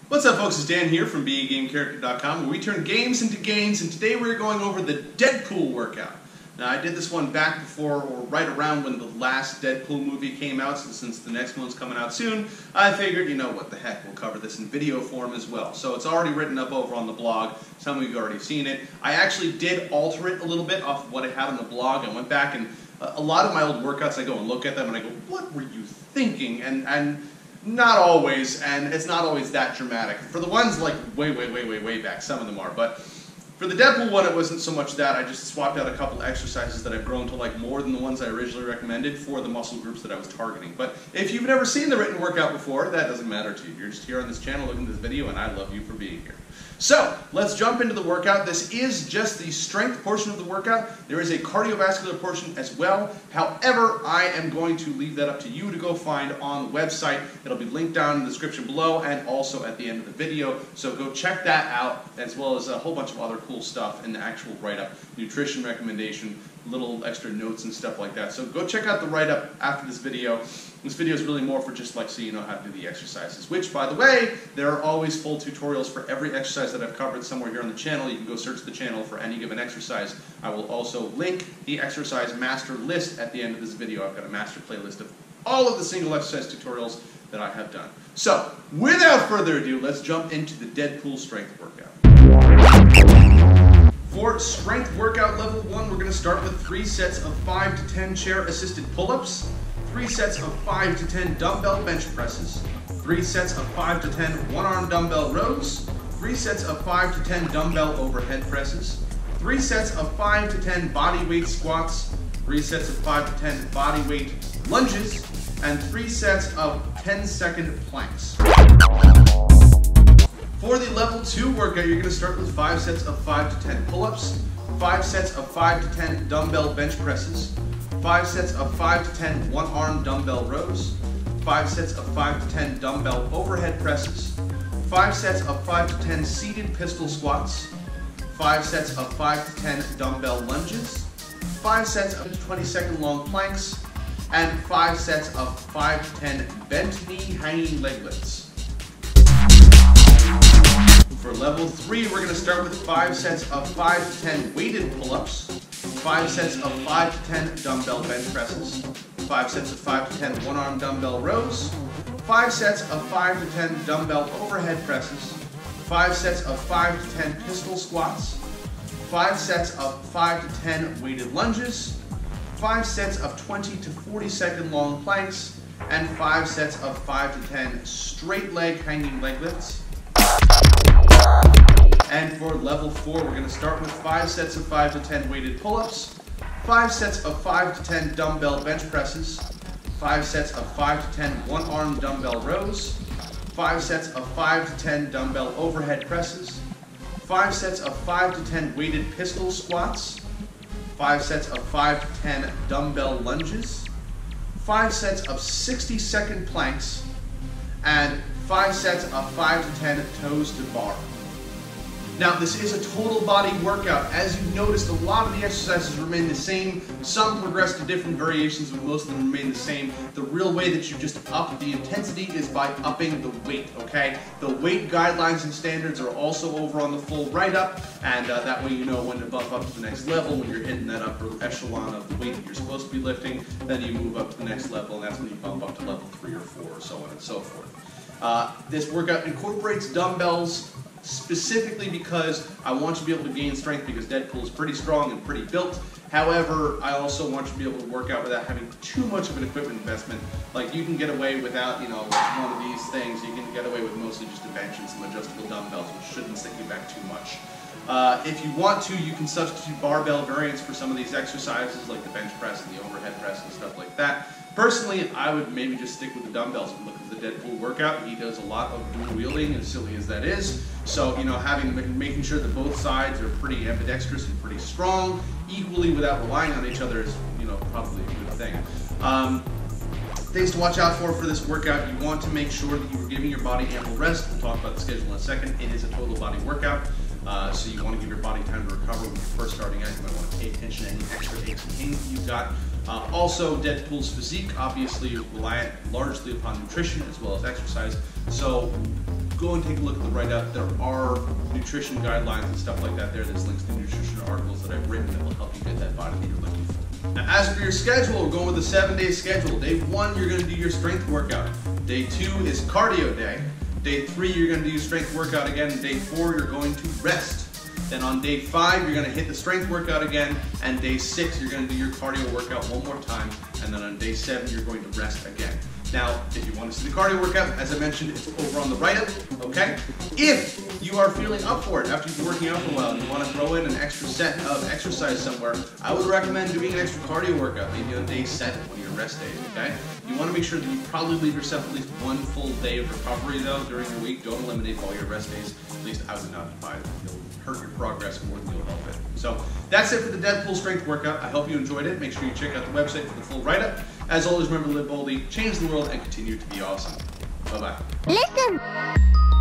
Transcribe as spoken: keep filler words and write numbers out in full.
What's up, folks? It's Dan here from be a game character dot com, where we turn games into gains, and today we're going over the Deadpool workout. Now, I did this one back before, or right around when the last Deadpool movie came out, so since the next one's coming out soon, I figured, you know what the heck, we'll cover this in video form as well. So it's already written up over on the blog. Some of you have already seen it. I actually did alter it a little bit off of what I had on the blog. I went back and uh, a lot of my old workouts, I go and look at them and I go, what were you thinking? And, and not always, and it's not always that dramatic. For the ones like way, way, way, way, way back, some of them are, but for the Deadpool one, it wasn't so much that. I just swapped out a couple exercises that I've grown to like more than the ones I originally recommended for the muscle groups that I was targeting. But if you've never seen the written workout before, that doesn't matter to you. You're just here on this channel looking at this video, and I love you for being here. So, let's jump into the workout. This is just the strength portion of the workout. There is a cardiovascular portion as well. However, I am going to leave that up to you to go find on the website. It'll be linked down in the description below and also at the end of the video. So go check that out, as well as a whole bunch of other cool stuff in the actual write-up, nutrition recommendation, little extra notes and stuff like that. So go check out the write-up after this video. This video is really more for just like so you know how to do the exercises, which, by the way, there are always full tutorials for every exercise that I've covered somewhere here on the channel. You can go search the channel for any given exercise. I will also link the exercise master list at the end of this video. I've got a master playlist of all of the single exercise tutorials that I have done. So, without further ado, let's jump into the Deadpool strength workout. For strength workout level one, we're going to start with three sets of five to ten chair-assisted pull-ups, three sets of five to ten dumbbell bench presses, three sets of five to ten one-arm dumbbell rows, three sets of five to ten dumbbell overhead presses, three sets of five to ten body weight squats, three sets of five to ten body weight lunges, and three sets of ten second planks. For the level two workout, you're going to start with five sets of five to ten pull-ups, five sets of five to ten dumbbell bench presses, five sets of five to ten one-arm dumbbell rows, five sets of five to ten dumbbell overhead presses, five sets of five to ten seated pistol squats, five sets of five to ten dumbbell lunges, five sets of twenty second long planks, and five sets of five to ten bent knee hanging leg lifts. For level three, we're going to start with five sets of five to ten weighted pull-ups, five sets of five to ten dumbbell bench presses, five sets of five to ten one-arm dumbbell rows, five sets of five to ten dumbbell overhead presses, five sets of five to ten pistol squats, five sets of five to ten weighted lunges, five sets of twenty to forty second long planks, and five sets of five to ten straight leg hanging leg lifts. And for level four, we're going to start with five sets of five to ten weighted pull-ups, five sets of five to ten dumbbell bench presses, five sets of five to ten one-arm dumbbell rows, five sets of five to ten dumbbell overhead presses, five sets of five to ten weighted pistol squats, five sets of five to ten dumbbell lunges, five sets of sixty second planks, and five sets of five to ten toes to bar. Now, this is a total body workout. As you've noticed, a lot of the exercises remain the same. Some progress to different variations, but most of them remain the same. The real way that you just up the intensity is by upping the weight, okay? The weight guidelines and standards are also over on the full write-up, and uh, that way you know when to bump up to the next level. When you're hitting that upper echelon of the weight that you're supposed to be lifting, then you move up to the next level, and that's when you bump up to level three or four, or so on and so forth. Uh, this workout incorporates dumbbells, specifically because I want you to be able to gain strength, because Deadpool is pretty strong and pretty built. However, I also want you to be able to work out without having too much of an equipment investment. Like, you can get away without, you know, one of these things. You can get away with mostly just a bench and some adjustable dumbbells, which shouldn't set you back too much. Uh, if you want to, you can substitute barbell variants for some of these exercises, like the bench press and the overhead press and stuff like that. Personally, I would maybe just stick with the dumbbells and look at the Deadpool workout. He does a lot of dual wielding, as silly as that is. So, you know, having making sure that both sides are pretty ambidextrous and pretty strong, equally without relying on each other, is, you know, probably a good thing. Um, things to watch out for for this workout: you want to make sure that you are giving your body ample rest. We'll talk about the schedule in a second. It is a total body workout. Uh, so you want to give your body time to recover when you're first starting out. You might want to pay attention to any extra aches and pains that you've got. Uh, also, Deadpool's physique obviously is reliant largely upon nutrition as well as exercise. So go and take a look at the write-up. There are nutrition guidelines and stuff like that there. There's links to nutrition articles that I've written that will help you get that body that you're looking for. Now, as for your schedule, we're going with a seven-day schedule. Day one, you're going to do your strength workout. Day two is cardio day. Day three, you're going to do your strength workout again. And day four, you're going to rest. Then on day five, you're going to hit the strength workout again. And day six, you're going to do your cardio workout one more time. And then on day seven, you're going to rest again. Now, if you want to see the cardio workout, as I mentioned, it's over on the write-up, okay? If you are feeling up for it after you've been working out for a while and you want to throw in an extra set of exercise somewhere, I would recommend doing an extra cardio workout, maybe on day seven, one of your rest days, okay? You want to make sure that you probably leave yourself at least one full day of recovery, though, during your week. Don't eliminate all your rest days. At least I would not advise it. You'll hurt your progress more than you'll help it. So that's it for the Deadpool strength workout. I hope you enjoyed it. Make sure you check out the website for the full write-up. As always, remember to live boldly, change the world, and continue to be awesome. Bye-bye. Listen.